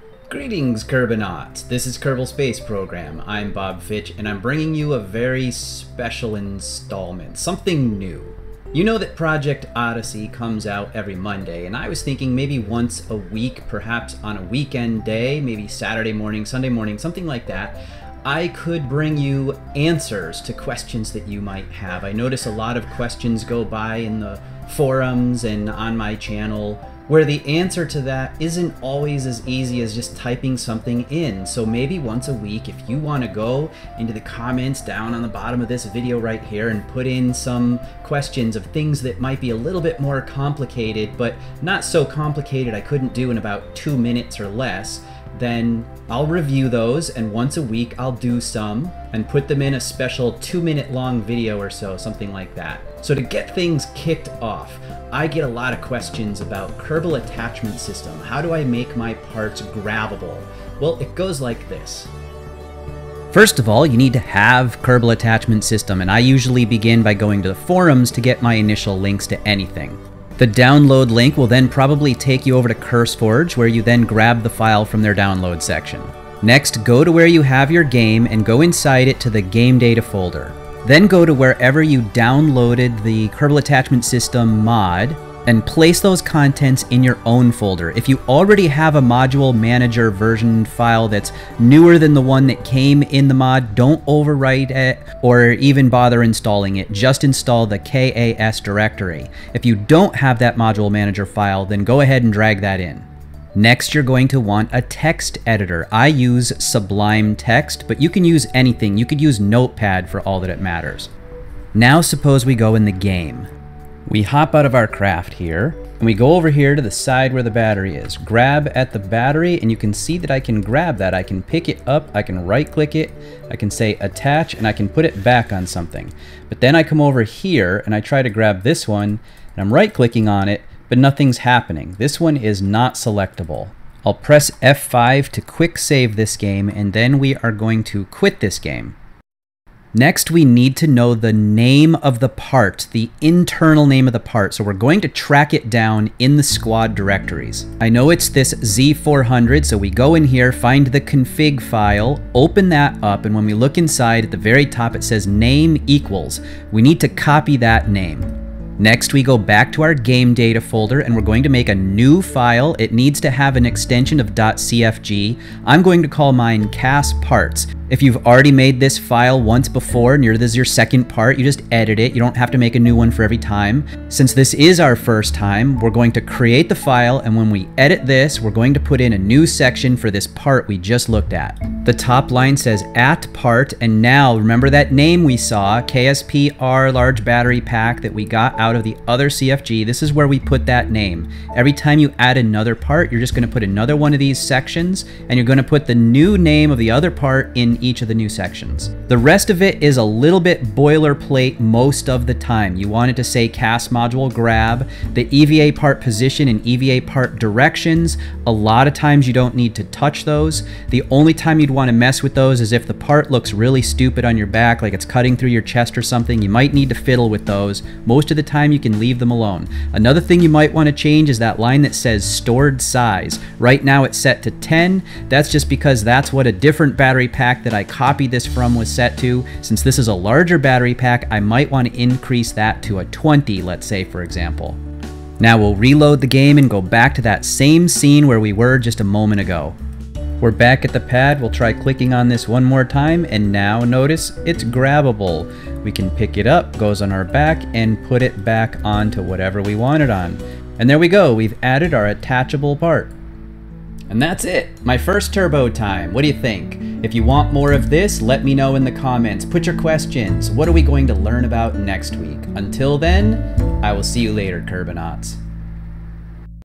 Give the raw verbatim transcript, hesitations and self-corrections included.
Greetings, Kerbonauts. This is Kerbal Space Program. I'm Bob Fitch, and I'm bringing you a very special installment, something new. You know that Project Odyssey comes out every Monday, and I was thinking maybe once a week, perhaps on a weekend day, maybe Saturday morning, Sunday morning, something like that, I could bring you answers to questions that you might have. I notice a lot of questions go by in the forums and on my channel where the answer to that isn't always as easy as just typing something in. So maybe once a week, if you want to go into the comments down on the bottom of this video right here and put in some questions of things that might be a little bit more complicated, but not so complicated I couldn't do in about two minutes or less, then I'll review those, and once a week I'll do some and put them in a special two minute long video or so, something like that. So to get things kicked off, I get a lot of questions about Kerbal Attachment System. How do I make my parts grabbable? Well, it goes like this. First of all, you need to have Kerbal Attachment System, and I usually begin by going to the forums to get my initial links to anything. The download link will then probably take you over to CurseForge, where you then grab the file from their download section. Next, go to where you have your game and go inside it to the Game Data folder. Then go to wherever you downloaded the Kerbal Attachment System mod and place those contents in your own folder. If you already have a Module Manager version file that's newer than the one that came in the mod, don't overwrite it or even bother installing it. Just install the K A S directory. If you don't have that Module Manager file, then go ahead and drag that in. Next, you're going to want a text editor. I use Sublime Text, but you can use anything. You could use Notepad for all that it matters. Now suppose we go in the game. We hop out of our craft here, and we go over here to the side where the battery is. Grab at the battery, and you can see that I can grab that. I can pick it up, I can right-click it, I can say attach, and I can put it back on something. But then I come over here, and I try to grab this one, and I'm right-clicking on it, but nothing's happening. This one is not selectable. I'll press F five to quick save this game, and then we are going to quit this game. Next, we need to know the name of the part, the internal name of the part. So we're going to track it down in the squad directories. I know it's this Z four hundred, so we go in here, find the config file, open that up, and when we look inside, at the very top it says name equals. We need to copy that name. Next, we go back to our game data folder, and we're going to make a new file. It needs to have an extension of .cfg. I'm going to call mine cas parts. If you've already made this file once before and this is your second part, you just edit it. You don't have to make a new one for every time. Since this is our first time, we're going to create the file, and when we edit this, we're going to put in a new section for this part we just looked at. The top line says at part, and now remember that name we saw, K S P R large battery pack that we got out of the other C F G. This is where we put that name. Every time you add another part, you're just going to put another one of these sections, and you're going to put the new name of the other part in each of the new sections. The rest of it is a little bit boilerplate most of the time. You want it to say cas module grab, the E V A part position and E V A part directions. A lot of times you don't need to touch those. The only time you'd want to mess with those is if the part looks really stupid on your back, like it's cutting through your chest or something. You might need to fiddle with those. Most of the time you can leave them alone. Another thing you might want to change is that line that says stored size. Right now it's set to ten. That's just because that's what a different battery pack that I copied this from was set to. Since this is a larger battery pack, I might want to increase that to a twenty, let's say, for example. Now we'll reload the game and go back to that same scene where we were just a moment ago. We're back at the pad. We'll try clicking on this one more time, and now notice it's grabbable. We can pick it up, goes on our back, and put it back onto whatever we want it on. And there we go, we've added our attachable part. And that's it, my first turbo time. What do you think? If you want more of this, let me know in the comments. Put your questions. What are we going to learn about next week? Until then, I will see you later, Kerbonauts.